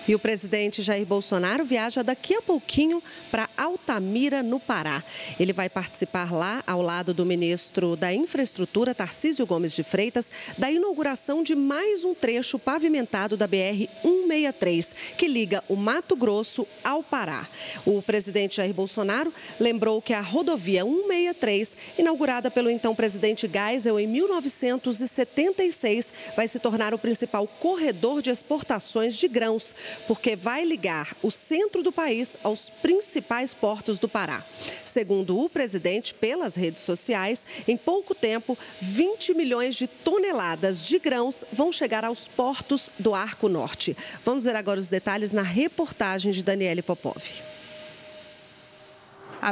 E o presidente Jair Bolsonaro viaja daqui a pouquinho para Altamira, no Pará. Ele vai participar lá, ao lado do ministro da Infraestrutura, Tarcísio Gomes de Freitas, da inauguração de mais um trecho pavimentado da BR-163, que liga o Mato Grosso ao Pará. O presidente Jair Bolsonaro lembrou que a rodovia 163, inaugurada pelo então presidente Geisel em 1976, vai se tornar o principal corredor de exportações de grãos, porque vai ligar o centro do país aos principais portos do Pará. Segundo o presidente, pelas redes sociais, em pouco tempo, 20 milhões de toneladas de grãos vão chegar aos portos do Arco Norte. Vamos ver agora os detalhes na reportagem de Daniele Popov. A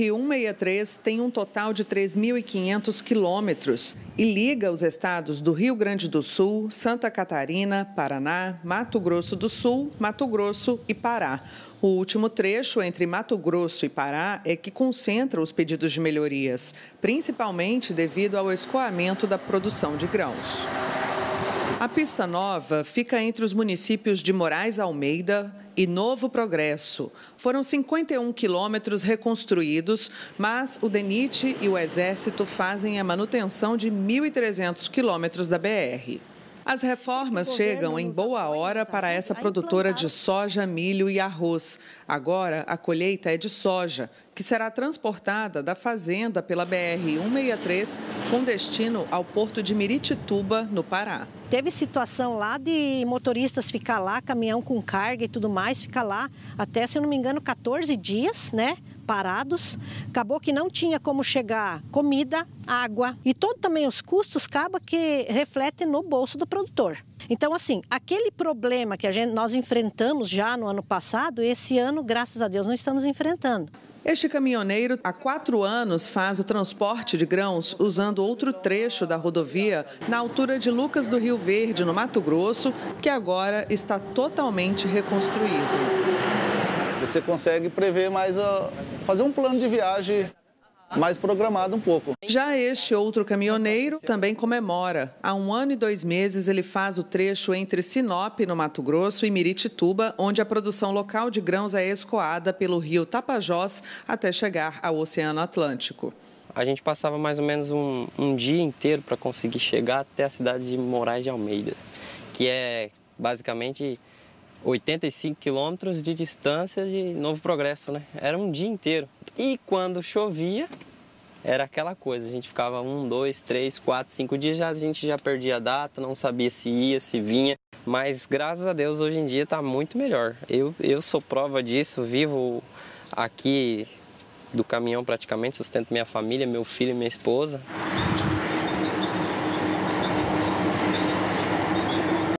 BR-163 tem um total de 3.500 quilômetros e liga os estados do Rio Grande do Sul, Santa Catarina, Paraná, Mato Grosso do Sul, Mato Grosso e Pará. O último trecho entre Mato Grosso e Pará é que concentra os pedidos de melhorias, principalmente devido ao escoamento da produção de grãos. A pista nova fica entre os municípios de Moraes Almeida e Novo Progresso. Foram 51 quilômetros reconstruídos, mas o DENIT e o Exército fazem a manutenção de 1.300 quilômetros da BR. As reformas chegam em boa hora para essa produtora de soja, milho e arroz. Agora, a colheita é de soja, que será transportada da fazenda pela BR-163 com destino ao porto de Miritituba, no Pará. Teve situação lá de motoristas ficar lá, caminhão com carga e tudo mais, ficar lá até, se eu não me engano, 14 dias, né? Parados, acabou que não tinha como chegar comida, água e todo também os custos acaba que reflete no bolso do produtor. Então, assim, aquele problema que nós enfrentamos já no ano passado, esse ano, graças a Deus, não estamos enfrentando. Este caminhoneiro, há 4 anos, faz o transporte de grãos usando outro trecho da rodovia na altura de Lucas do Rio Verde, no Mato Grosso, que agora está totalmente reconstruído. Você consegue prever mais, fazer um plano de viagem mais programado um pouco. Já este outro caminhoneiro também comemora. Há 1 ano e 2 meses ele faz o trecho entre Sinop, no Mato Grosso, e Miritituba, onde a produção local de grãos é escoada pelo rio Tapajós até chegar ao Oceano Atlântico. A gente passava mais ou menos um dia inteiro para conseguir chegar até a cidade de Moraes de Almeida, que é basicamente 85 quilômetros de distância de Novo Progresso, né? Era um dia inteiro. E quando chovia, era aquela coisa, a gente ficava 1, 2, 3, 4, 5 dias, a gente já perdia a data, não sabia se ia, se vinha. Mas graças a Deus hoje em dia está muito melhor. Eu sou prova disso, vivo aqui do caminhão praticamente, sustento minha família, meu filho e minha esposa.